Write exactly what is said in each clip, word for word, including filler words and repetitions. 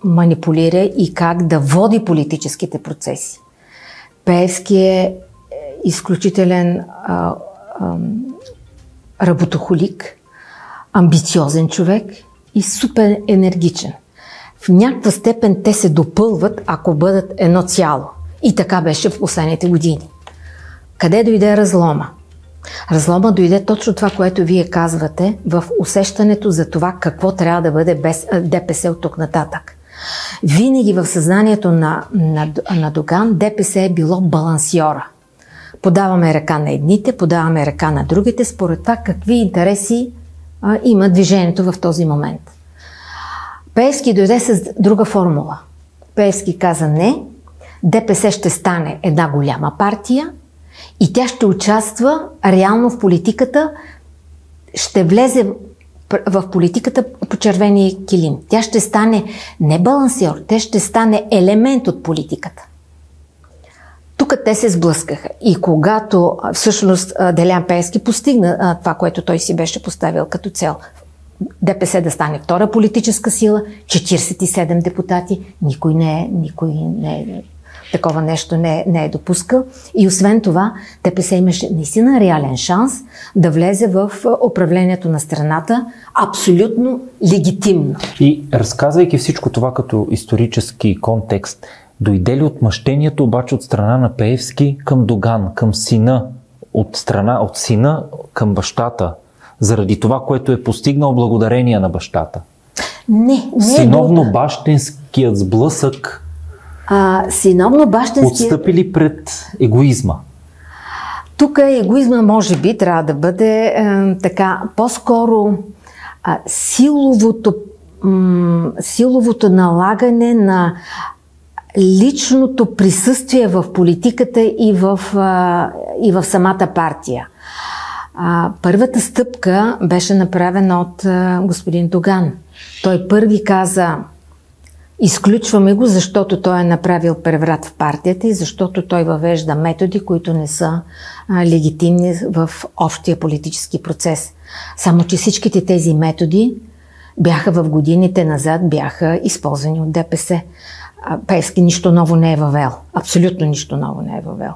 манипулира и как да води политическите процеси. Пеевски е изключителен а, а, работохолик, амбициозен човек и супер енергичен. В някаква степен те се допълват, ако бъдат едно цяло. И така беше в последните години. Къде дойде разлома? Разлома дойде точно това, което вие казвате, в усещането за това какво трябва да бъде без ДПС от тук нататък. Винаги в съзнанието на, на, на Доган ДПС е било балансьора. Подаваме ръка на едните, подаваме ръка на другите, според това какви интереси а, има движението в този момент. Пеевски дойде с друга формула. Пеевски каза не, ДПС ще стане една голяма партия и тя ще участва реално в политиката, ще влезе в политиката по червения килим. Тя ще стане не балансьор, тя ще стане елемент от политиката. Тук те се сблъскаха. И когато всъщност Делян Пеевски постигна това, което той си беше поставил като цел, ДПС да стане втора политическа сила, четиридесет и седем депутати, никой не е, никой не е, такова нещо не е, не е допускал. И освен това, ДПС имаше наистина реален шанс да влезе в управлението на страната абсолютно легитимно. И разказвайки всичко това като исторически контекст, дойде ли отмъщението обаче от страна на Пеевски към Доган, към сина, от страна, от сина към бащата, заради това, което е постигнал благодарение на бащата? Не, не. Синовно-бащинският сблъсък а, синовно-бащинският... отстъпи ли пред егоизма? Тук егоизма може би трябва да бъде е, така, по-скоро а, силовото, м, силовото налагане на личното присъствие в политиката и в, а, и в самата партия. А, първата стъпка беше направена от а, господин Доган. Той първи каза: изключваме го, защото той е направил преврат в партията и защото той въвежда методи, които не са а, легитимни в общия политически процес. Само че всичките тези методи бяха в годините назад, бяха използвани от ДПС. Пеевски нищо ново не е въвел. Абсолютно нищо ново не е въвел.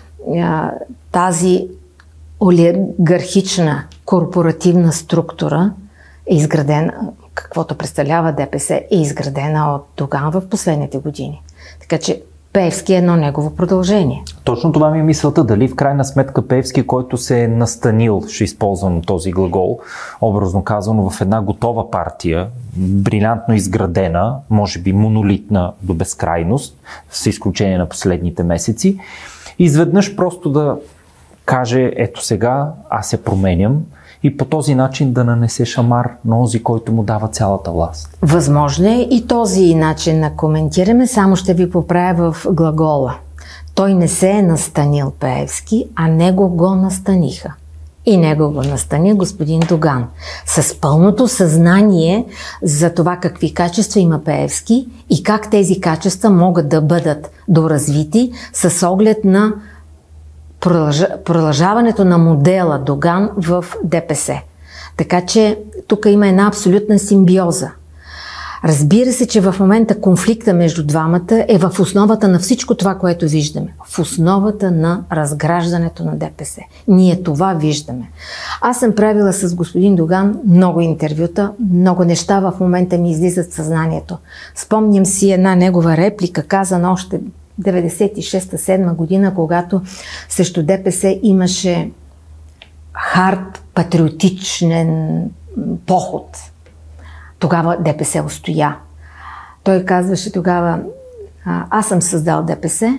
Тази олигархична корпоративна структура е изградена, каквото представлява ДПС, е изградена от Доган в последните години. Така че Пеевски е едно негово продължение. Точно това ми е мисълта. Дали в крайна сметка Пеевски, който се е настанил, ще използвам този глагол, образно казано, в една готова партия, брилянтно изградена, може би монолитна до безкрайност, с изключение на последните месеци, изведнъж просто да каже: ето сега аз се променям, и по този начин да нанесе шамар на онзи, който му дава цялата власт. Възможно е и този начин на коментираме, само ще ви поправя в глагола. Той не се е настанил Пеевски, а него го настаниха. И него го настани господин Доган. С пълното съзнание за това какви качества има Пеевски и как тези качества могат да бъдат доразвити с оглед на продължаването на модела Доган в ДПС. Така че тук има една абсолютна симбиоза. Разбира се, че в момента конфликта между двамата е в основата на всичко това, което виждаме. В основата на разграждането на ДПС. Ние това виждаме. Аз съм правила с господин Доган много интервюта, много неща в момента ми излизат в съзнанието. Спомням си една негова реплика, казана още деветдесет и шеста седма година, когато срещу ДПС имаше хард патриотичен поход. Тогава ДПС устоя. Той казваше тогава: аз съм създал ДПС,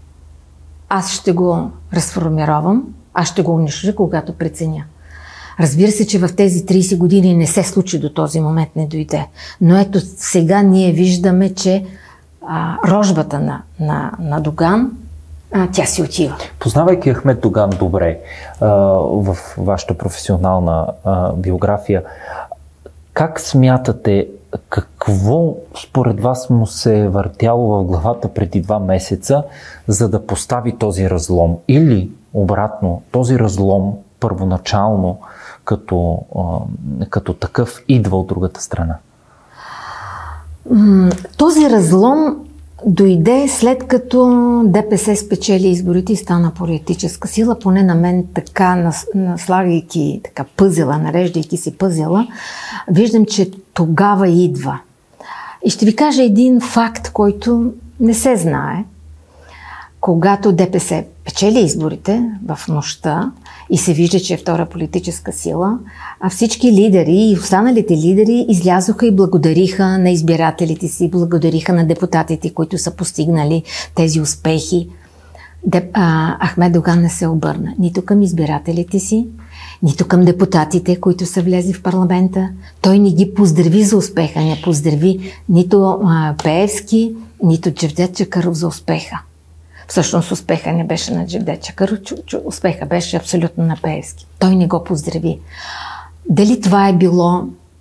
аз ще го разформировам, аз ще го унищожа, когато преценя. Разбира се, че в тези тридесет години не се случи до този момент, не дойде. Но ето сега ние виждаме, че а, рожбата на, на, на Доган, а, тя си отива. Познавайки Ахмед Доган добре а, в вашата професионална а, биография, как смятате, какво според вас му се е въртяло в главата преди два месеца, за да постави този разлом? Или обратно, този разлом първоначално като, а, като такъв идва от другата страна? Този разлом дойде след като ДПС спечели изборите и стана политическа сила, поне на мен така, наслагайки така пъзела, нареждайки си пъзела, виждам, че тогава идва. И ще ви кажа един факт, който не се знае. Когато ДПС печели изборите в нощта и се вижда, че е втора политическа сила, а всички лидери и останалите лидери излязоха и благодариха на избирателите си, благодариха на депутатите, които са постигнали тези успехи. Деп, а, Ахмед Доган не се обърна нито към избирателите си, нито към депутатите, които са влезли в парламента. Той не ги поздрави за успеха, не поздрави нито а, Пеевски, нито Джевдет Чакъров за успеха. Всъщност успеха не беше на Джевдет Чакъров, успеха беше абсолютно на Пеевски. Той не го поздрави. Дали това е било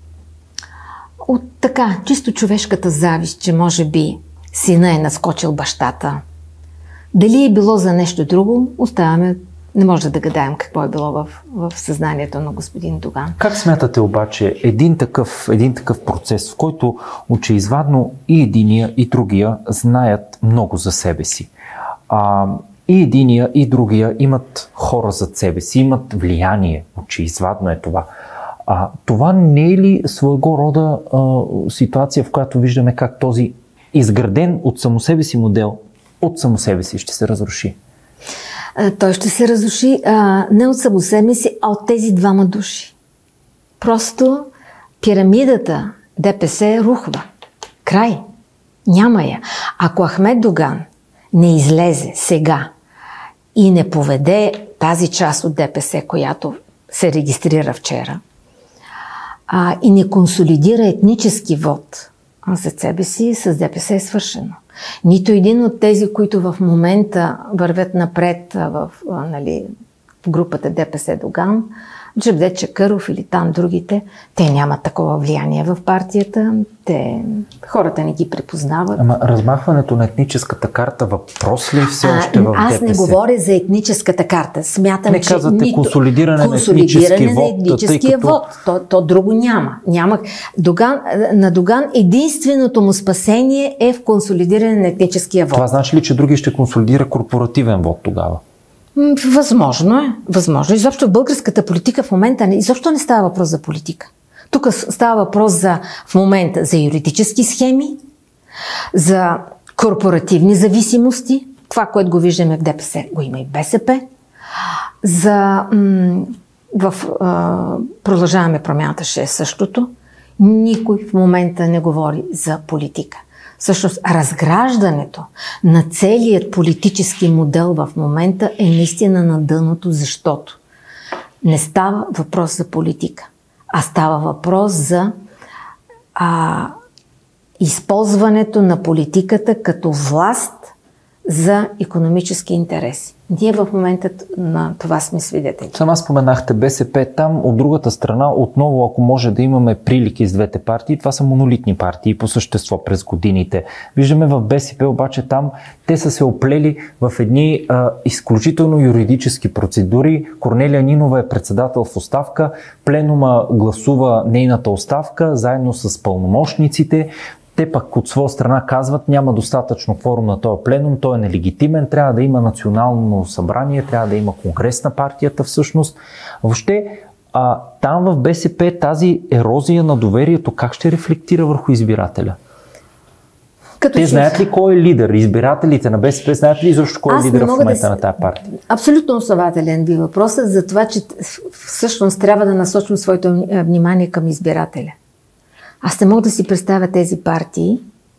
от така, чисто човешката завист, че може би сина е наскочил бащата? Дали е било за нещо друго, оставаме, не може да гадаем какво е било в, в съзнанието на господин Доган. Как смятате обаче един такъв, един такъв процес, в който очеизвадно и единия, и другия знаят много за себе си? А, и единия, и другия имат хора зад себе си, имат влияние, очеизвадно е това. А, това не е ли своего рода а, ситуация, в която виждаме как този изграден от само себе си модел, от само себе си ще се разруши? А, той ще се разруши а, не от само себе си, а от тези двама души. Просто пирамидата ДПС рухва. Край. Няма я. Ако Ахмед Доган не излезе сега и не поведе тази част от ДПС, която се регистрира вчера, а, и не консолидира етнически вод за себе си, с ДПС е свършено. Нито един от тези, които в момента вървят напред в, нали, в групата ДПС Доган, Джевдет Чакъров или там другите, те нямат такова влияние в партията, те, хората не ги препознават. Ама размахването на етническата карта въпрос ли все още в Аз ДПС? не говоря за етническата карта. Смятам, не че казвате нито... консолидиране, консолидиране на етническия на вод. вод. То, то друго няма. няма. Доган, на Доган единственото му спасение е в консолидиране на етническия вод. Това значи ли, че други ще консолидира корпоративен вод тогава? Възможно е. Възможно. Изобщо в българската политика в момента не, изобщо не става въпрос за политика. Тук става въпрос за, в момента за юридически схеми, за корпоративни зависимости. Това, което го виждаме в ДПС, го има и БСП. За, м- в а, Продължаваме промяната ще е същото. Никой в момента не говори за политика. Всъщност, разграждането на целият политически модел в момента е наистина на дъното, защото не става въпрос за политика, а става въпрос за а, използването на политиката като власт за икономически интереси. Ние в момента на това сме свидетели. Сама споменахте БСП, там от другата страна отново, ако може да имаме прилики с двете партии, това са монолитни партии по същество през годините. Виждаме в БСП обаче там те са се оплели в едни а, изключително юридически процедури. Корнелия Нинова е председател в оставка, пленума гласува нейната оставка заедно с пълномощниците. Те пък от своя страна казват, няма достатъчно кворум на този пленум, той е нелегитимен, трябва да има национално събрание, трябва да има конгрес на партията всъщност. Въобще, а, там в БСП тази ерозия на доверието как ще рефлектира върху избирателя? Като Те че... знаят ли кой е лидер? Избирателите на БСП знаят ли защо кой е лидер в момента да... на тази партия? Абсолютно основателен би въпросът за това, че всъщност трябва да насочим своето внимание към избирателя. Аз не мога да си представя тези партии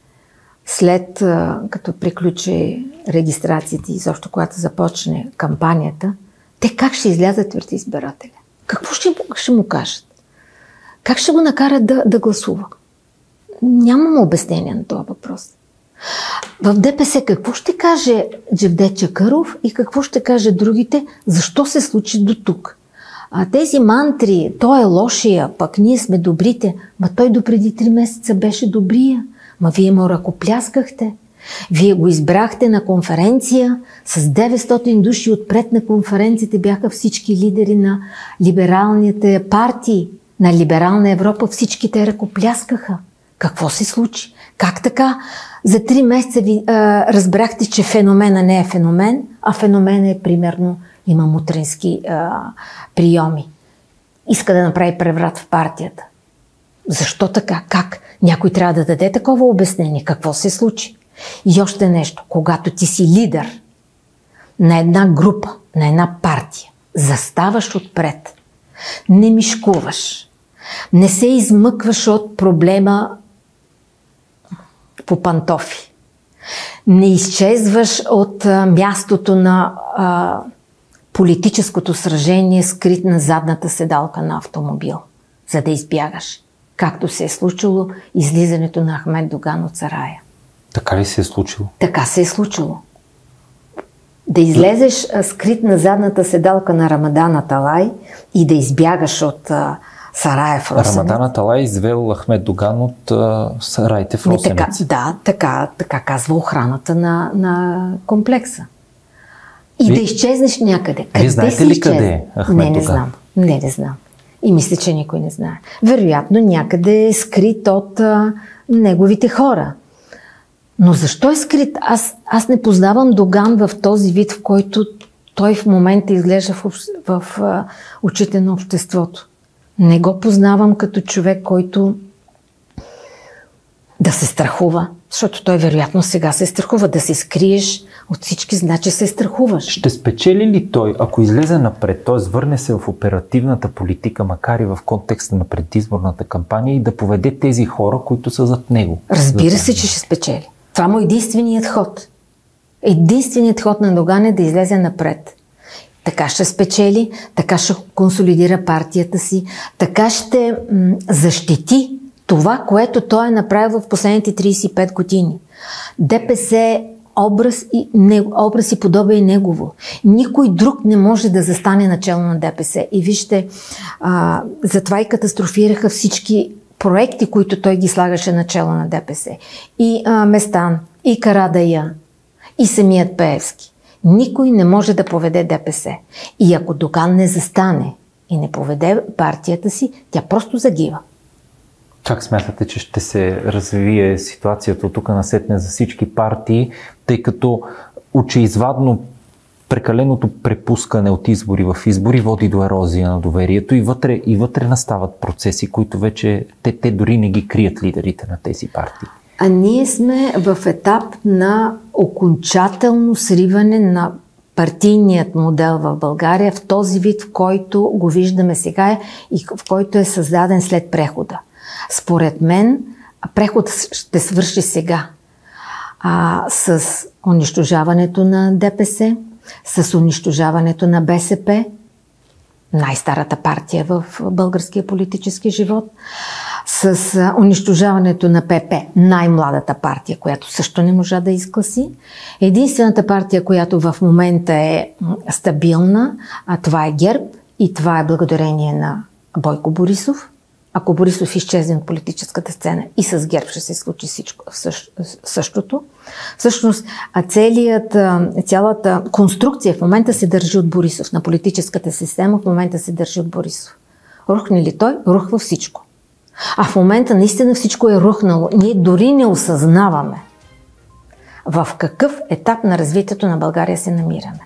след като приключи регистрацията и защо когато започне кампанията, те как ще излязат пред избирателя? Какво ще, ще му кажат? Как ще го накарат да, да гласува? Нямам обяснение на този въпрос. В ДПС какво ще каже Джевдет Чакъров и какво ще каже другите? Защо се случи до тук? А тези мантри, той е лошия, пък ние сме добрите, ма той допреди три месеца беше добрия, ма вие му ръкопляскахте. Вие го избрахте на конференция, с деветстотин души отпред на конференцията бяха всички лидери на либералните партии, на либерална Европа, всички те ръкопляскаха. Какво се случи? Как така? За три месеца ви, а, разбрахте, че феномена не е феномен, а феномен е примерно има мутрински а, приеми. Иска да направи преврат в партията. Защо така? Как? Някой трябва да даде такова обяснение. Какво се случи? И още нещо. Когато ти си лидер на една група, на една партия, заставаш отпред, не мишкуваш, не се измъкваш от проблема по пантофи, не изчезваш от а, мястото на а, политическото сражение, скрит на задната седалка на автомобил, за да избягаш. Както се е случило излизането на Ахмед Доган от Сарая. Така ли се е случило? Така се е случило. Да излезеш а, скрит на задната седалка на Рамадан Аталай и да избягаш от а, Сарая в Росенец. Рамадан Аталай извел Ахмед Доган от а, Сараите в Росенец. Така, да, така, така казва охраната на, на комплекса. И Ви... да изчезнеш някъде. Къде Вие знаете си ли изчезна? къде е Ахмед Не, не Доган? знам. Не, не знам. И мисля, че никой не знае. Вероятно някъде е скрит от а, неговите хора. Но защо е скрит? Аз, аз не познавам Доган в този вид, в който той в момента изглежда в, в, в а, очите на обществото. Не го познавам като човек, който да се страхува. Защото той вероятно сега се страхува. Да се скриеш от всички, значи се страхуваш. Ще спечели ли той, ако излезе напред, т.е. върне се в оперативната политика, макар и в контекста на предизборната кампания и да поведе тези хора, които са зад него? Разбира се, че ще спечели. Това му е единственият ход. Единственият ход на Доган е да излезе напред. Така ще спечели, така ще консолидира партията си, така ще м- защити това, което той е направил в последните трийсет и пет години. ДПС е образ и, не, образ и подобие негово. Никой друг не може да застане начало на ДПС. И вижте, а, затова и катастрофираха всички проекти, които той ги слагаше начало на ДПС. И а, Местан, и Карадайъ, и самият Пеевски. Никой не може да поведе ДПС. И ако Доган не застане и не поведе партията си, тя просто загива. Как смятате, че ще се развие ситуацията от тук насетне за всички партии, тъй като очеизвадно прекаленото препускане от избори в избори води до ерозия на доверието и вътре, и вътре настават процеси, които вече те, те дори не ги крият лидерите на тези партии? А ние сме в етап на окончателно сриване на партийният модел в България в този вид, в който го виждаме сега и в който е създаден след прехода. Според мен, преходът ще свърши сега а, с унищожаването на ДПС, с унищожаването на БСП, най-старата партия в българския политически живот, с а, унищожаването на ПП, най-младата партия, която също не можа да изкласи. Единствената партия, която в момента е стабилна, а това е ГЕРБ и това е благодарение на Бойко Борисов. Ако Борисов изчезне от политическата сцена и с ГЕРБ ще се случи всичко, същото. Всъщност, целият, цялата конструкция в момента се държи от Борисов. На политическата система в момента се държи от Борисов. Рухне ли той? Рухва всичко. А в момента наистина всичко е рухнало. Ние дори не осъзнаваме в какъв етап на развитието на България се намираме.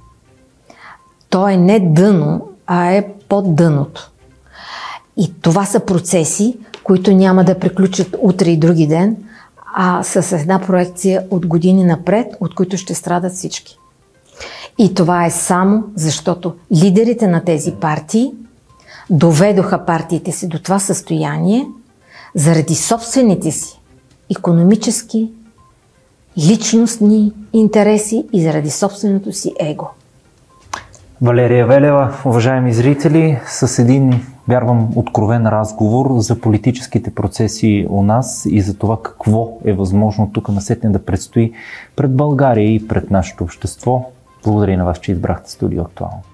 То е не дъно, а е под дъното. И това са процеси, които няма да приключат утре и други ден, а с една проекция от години напред, от които ще страдат всички. И това е само защото лидерите на тези партии доведоха партиите си до това състояние заради собствените си икономически, личностни интереси и заради собственото си его. Валерия Велева, уважаеми зрители, с един, вярвам, откровен разговор за политическите процеси у нас и за това какво е възможно тук насетне да предстои пред България и пред нашето общество. Благодаря на вас, че избрахте Студио Актуално.